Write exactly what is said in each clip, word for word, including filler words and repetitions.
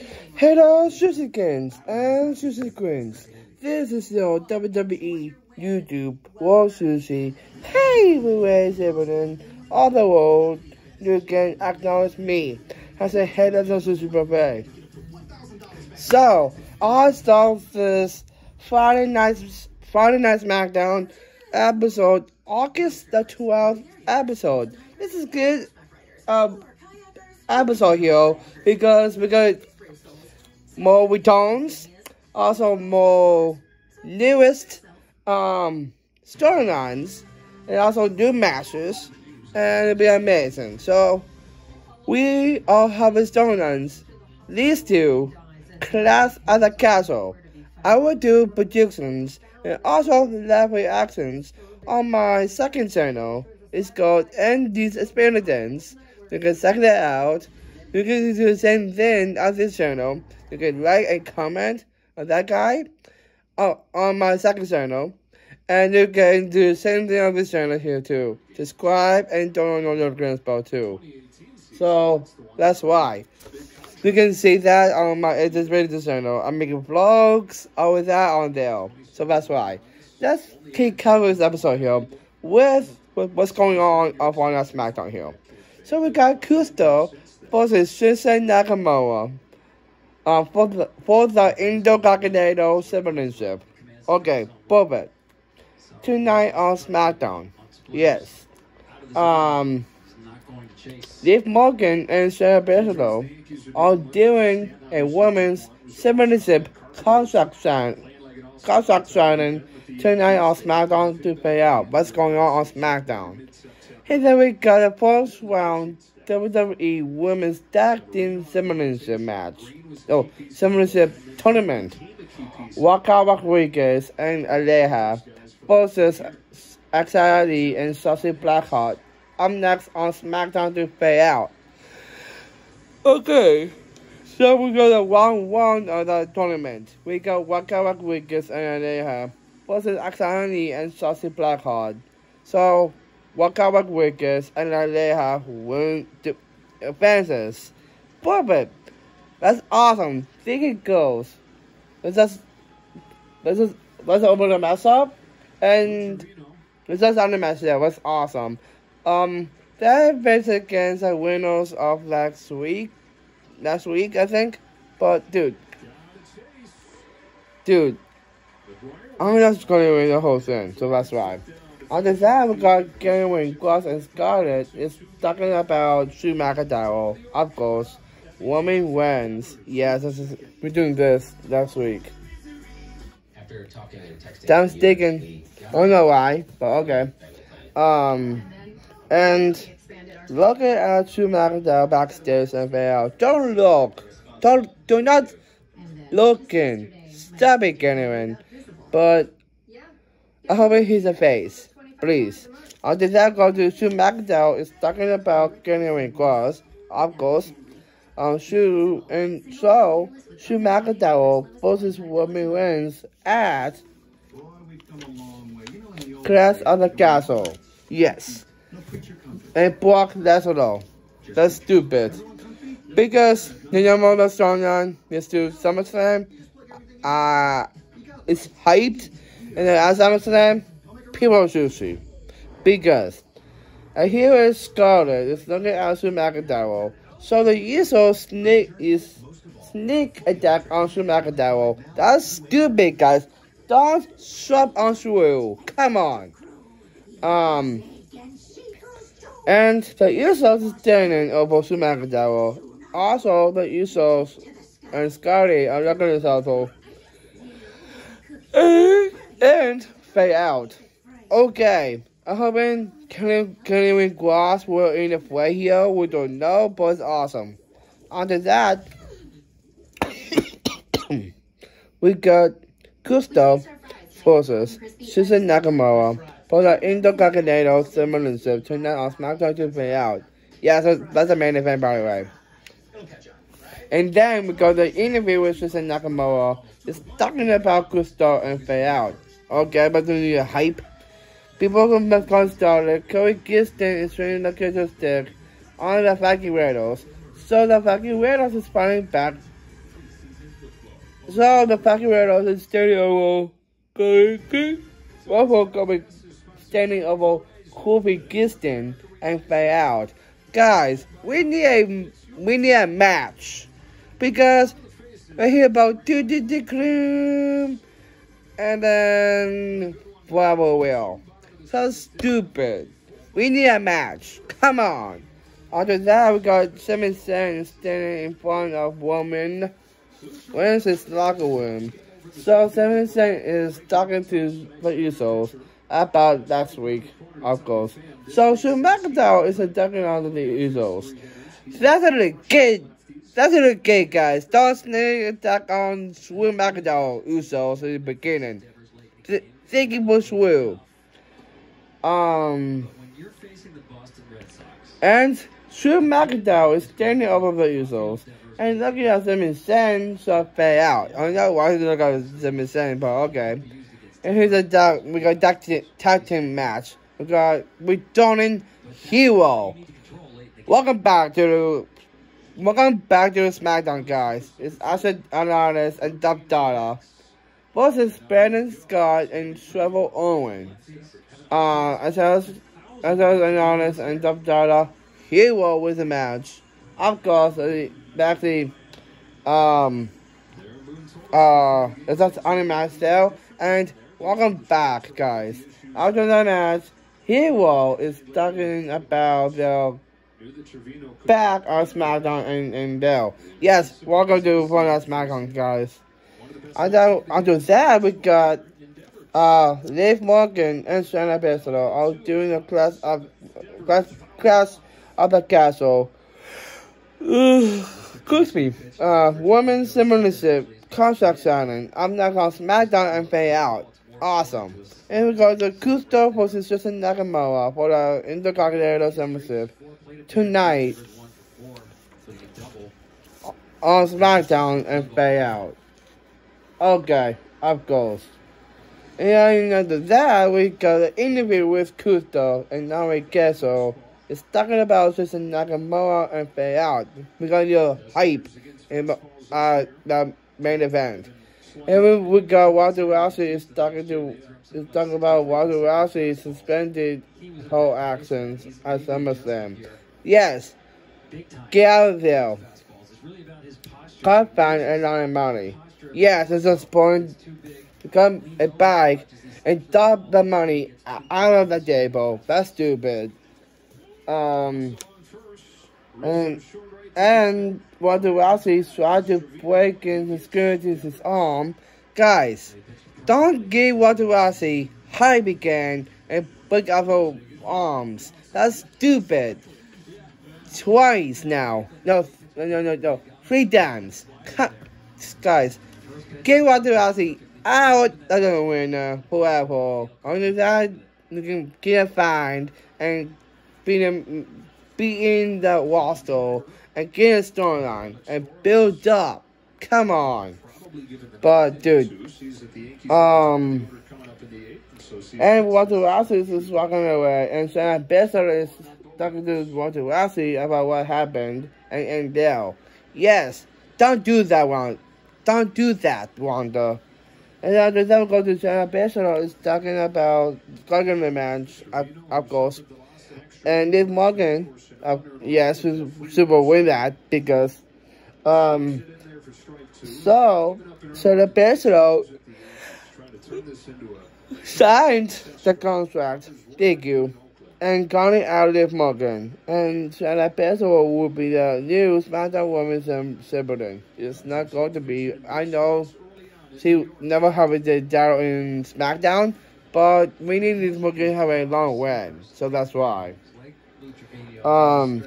Hello, Sushikins and Sushi Queens. This is your W W E YouTube World Sushi. Hey, everyone, everyone, all the world, you can acknowledge me as a head of the sushi buffet. So, I'll start this Friday night, Friday night Smackdown episode, August the twelfth episode. This is good um, episode here because we got more returns, also more newest um, storylines, and also new matches, and it'll be amazing. So, we all have storylines. These two, Clash at the Castle. I will do predictions and also live reactions on my second channel. It's called End These Experiments. You can check that out. You can do the same thing on this channel. You can write a comment on that guy uh, on my second channel. And you can do the same thing on this channel here too. Subscribe and turn on your notifications bell too. So that's why. You can see that on my It's Radio channel. I'm making vlogs, all of that on there. So that's why. Let's keep covering this episode here with, with what's going on off on our Smackdown here. So we got Kusto versus Shinsuke Nakamura um, for the, for the Intercontinental Championship. Okay, perfect. Tonight on Smackdown. Yes. Um... Liv Morgan and Sarah Baszler are doing a women's championship contract sign, contract signing tonight on SmackDown to pay out. What's going on on SmackDown? And then we got a first round W W E Women's Tag Team Championship match. Oh, Championship tournament. Waka Rodriguez and Aleja versus Anxiety and Saucy Blackheart. Up next on SmackDown to pay out. Okay, so we got the round one of the tournament. We got Waka Rodriguez and Aleja versus Anxiety and Saucy Blackheart. So, Waka Rodriguez and Aleja win the advances. Perfect. That's awesome. Think it goes. Let's just let's just let's open the mess up and let's just on the match there. That's awesome. Um, that event against the winners of last week, last week I think, but dude, dude, I'm just going to win the whole thing, so that's why. After that, we got Gary Gloss and Scarlett is talking about Drew McIntyre, of course. Woman wins. Yes, this is, we're doing this last week. I'm sticking. I don't know why, but okay. Um. And looking at Drew McIntyre backstage and fail. Don't look. Don't do not looking. Stop it, genuine. But I hope he's a face. Please. After that go to Drew McIntyre is talking about genuine cross. Of course. Um Drew and so Drew McIntyre versus women wins at Clash of the Castle. Yes. And Brock Lesnar. That's stupid. Because the Yamamoto Storyline is to SummerSlam. Uh, it's hyped. And then at SummerSlam, people are sushi. Because I hear is Scarlett is looking at Drew McIntyre. So the usual sneak is sneak attack on Drew McIntyre. That's stupid, guys. Don't shove on Drew. Come on. Um. And the Usos is standing over Drew McIntyre. Also, the Usos and Scotty are looking at also. And, and fade out. Okay. I'm hoping Kenny Glass will in the play here. We don't know, but it's awesome. After that, we got Gusto versus Shinsuke Nakamura for the Intercontinental Championship tonight on SmackDown to pay out. Yeah, so that's the main event, by the way. And then we got the interview with Shinsuke Nakamura. It's talking about Gusto and pay out. Okay, but do you hype? People from the gun started. Cody Giston is training the kitchen stick on the Viking Raiders. So the Viking Raiders is fighting back So the fucking Raiders is standing over Waffle coming standing over Kofi Giston and fade out. Guys, we need a we need a match. Because I hear about do do do gloom and then Bravo will. So stupid. We need a match. Come on. After that, we got Sami Zayn standing in front of Roman. Where's his locker room? So Sami Zayn is talking to the Usos about last week, of course. So Smackdown is attacking on the Usos. That's really good. That's really good, guys. Don't sneak attack on Smackdown Usos in the beginning. Th thank you for Swoo. Um, and Drew McIntyre is standing over the Usos and looking at them in sand, so fade out. I don't know why he's looking at them in sand, but okay. And here's a duck. We got a tag team match. We got returning Hero. Welcome back to the welcome back to the Smackdown, guys. It's Asher Anonymous and Dub Dada versus Brandon Scott and Trevor Owen. Uh, as well as as well as Anonymous and Dub Dada. Hero with the match. Of course, uh, actually, um, uh, it's just on the match there. And welcome back, guys. After the match, Hero is talking about the back on SmackDown and, and Bell. Yes, welcome to one of SmackDown, guys. After, after that, we got uh, Liv Morgan and Shayna Baszler all doing a class of class class of the castle. Excuse me. Uh, women's similarship contract signing. I'm not gonna SmackDown and fade out. Awesome. And we got the Kusto versus Justin Nakamura for the Intercontinental Championship tonight on SmackDown and fade out. Okay, of course. And after that, we got an interview with Kusto and Naomi Castle. It's talking about Justin Nakamura and fade out. We got your hype in uh, the main event. And we, we got Walter Rousey is talking to is talking about Walter Rousey suspended whole actions at SummerSlam. Yes, get out of there. Cut fine and not money. Yes, it's a point to come a bag and dump the money out of the table. That's stupid. Um, and and Walter Rousey tried to break into security's arm. Guys, don't give Walter Rousey hype again and break out her arms. That's stupid. Twice now. No, no, no, no, no. Three times. Guys, give Walter Rousey out of the winner, whoever. Only that you can get fined and beat him, beat in the roster and get a storyline and build up. Come on. But dude, um, and Walter Rousey is walking away, and Shayna Baszler is talking to Walter Rousey about what happened, and and Dale. Yes, don't do that, Wanda. Don't do that, Wanda. And after that, we go to Shayna Baszler is talking about the match, of, of course. And Liv Morgan, uh, yes, who's super win that because, um, so, so the Baszler signed the contract, thank you, and got it out of Liv Morgan. And Shayna Baszler will be the new SmackDown Women's champion. It's not going to be, I know she never have a title in SmackDown, but we need Liv Morgan to have a long win, so that's why. Um,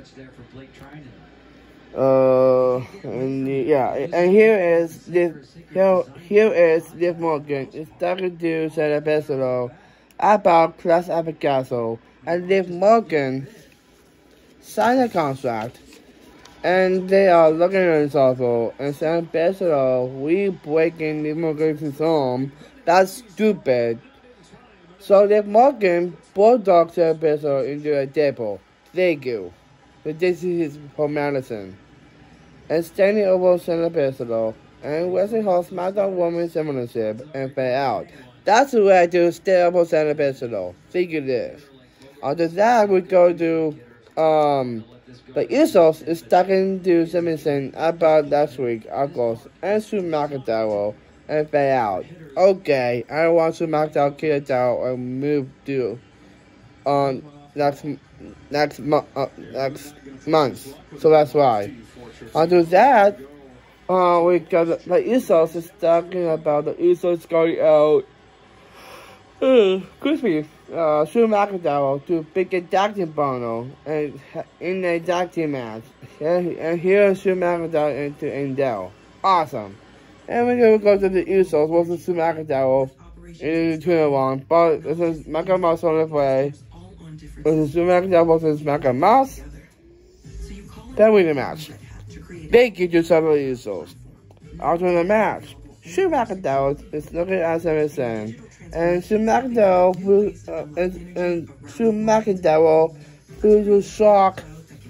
uh, and yeah, and here is Liv, here, here is Liv Morgan. It's talking to Shayna Baszler about Clash at the Castle, and Liv Morgan signed a contract, and they are looking at each other, and Shayna Baszler, we breaking Liv Morgan's arm. That's stupid. So Liv Morgan bulldogged Shayna Baszler into a table. Thank you. But this is for Madison. And standing over Shayna Baszler and Wesley Hall's Smackdown Women's Championship and fade out. That's the way to stay up on Santa Pistol. Figure this. After that, we go to um the Usos is talking to Simpson about last week, August, and Sue McIntyre and fade out. Okay, I don't want Sue McIntyre kill it out and move to on next next month uh, next month. So that's why. After that, uh, we got the, the Usos is talking about the Usos going out. Uh, crispy. Uh, Sue McIntyre to pick a tag team partner and in a tag team match. And, and here Sue McIntyre into Endell. Awesome. And we're gonna go to the Usos versus Sue McIntyre in the two and one. But this is Michael Mouse on the way. This is Sue McIntyre versus Michael Mouse. Then win the match. Thank you to some of the Usos. After the match, Sue McIntyre is looking at Simpson. And Sue McIntyre will, uh, and, and Sue McIntyre will to shock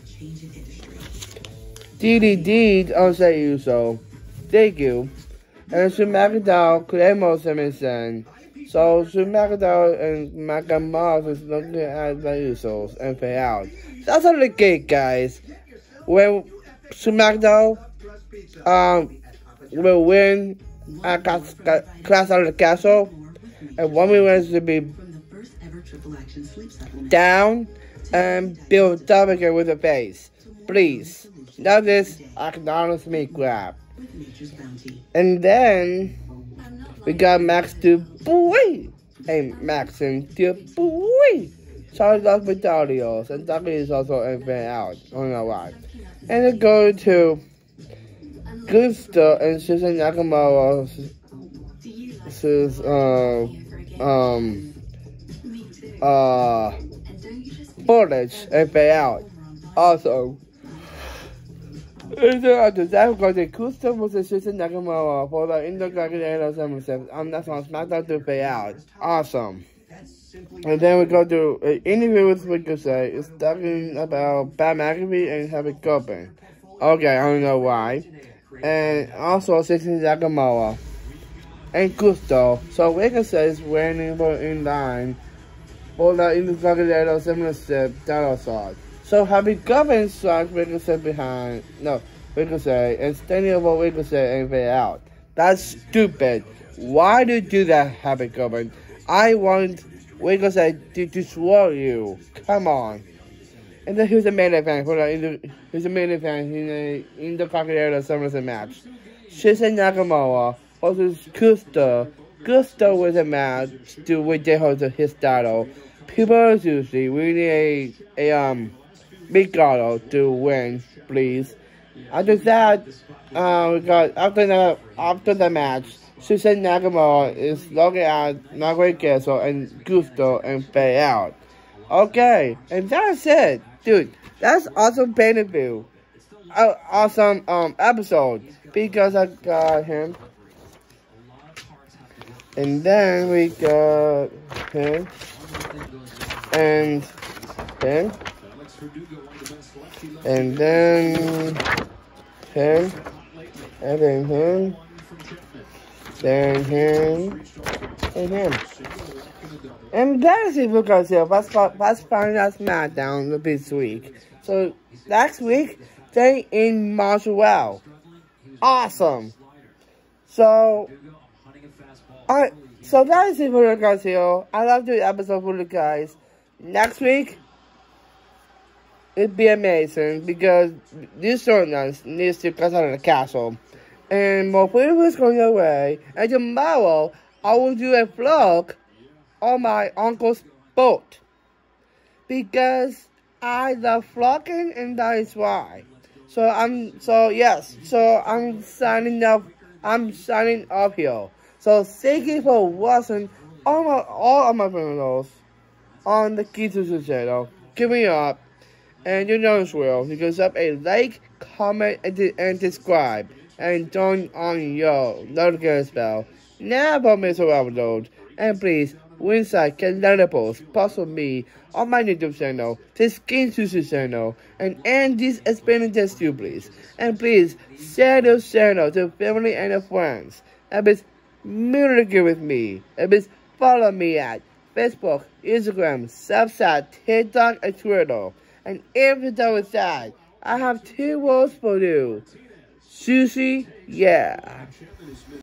D D D on Say Uso. Thank you. And Sue McIntyre claims Simpson. So Sue McIntyre and Michael Moss is looking at the Usos and fade out. That's all the gate, guys. When Sue McIntyre um will win at class, class out of the castle. And one we want to be down and build up again with a face. Please. Now this acknowledge me grab. And then we got Max to boy. And Max and to boy. Charles lost Vitalios and Ducky is also in fan out. I don't know why. And then go to Gusto and Susan Nakamura. Says uh um uh footage and pay out. Also, and then after that, we got the custom versus Susan Nakamura for the Intercontinental Championship. Um, that's on Smackdown to pay out. Awesome. And then we go to an interview with Ricochet. It's talking about Pat McAfee and Happy Corbin. Okay, I don't know why. And also Susan Nakamura. And Gusto. So Ricochet is waiting for in line for the Intercontinental Championship title shot. So Happy Corbin strikes Ricochet behind, no, Ricochet, and standing over Ricochet and fade out. That's stupid. Why do you do that, Happy Corbin? I want Ricochet to destroy you. Come on. And then here's the main event for the here's the main event in the Intercontinental Championship match. Shinsuke Nakamura versus Gusto. Gusto with a match to win the his title. People are usually we need a, a um big title to win, please. After that, uh, we got after the after the match, Shinsuke Nakamura is looking at Margaret Castle and Gusto and fade out. Okay, and that's it, dude. That's awesome pay-per-view. Uh, awesome um episode because I got him. And then we got him and him and then him and then him then him and him. And that is it for us here. That's that's finding out Smackdown this week. So next week they in Montreal. Awesome. So Alright, so that is it for you guys here. I love the episode for you guys. Next week, it'd be amazing because this storyline needs to cut out of the castle. And more people is going your way. And tomorrow, I will do a vlog on my uncle's boat. Because I love vlogging and that is why. So I'm, so yes, so I'm signing up, I'm signing up here. So thank you for watching all my all of my videos on the Key to the channel. Give me up, and you know as well. You can sub a like, comment, and, and subscribe, and turn on your notification bell. Never miss an upload, and please inside can learn post post with me on my YouTube channel, the Skin Sushi channel, and end this experience too, please. And please share this channel to family and friends. And please communicate with me. And please follow me at Facebook, Instagram, Snapchat, TikTok, and Twitter. And if you're done with that, I have two words for you. Sushi, yeah.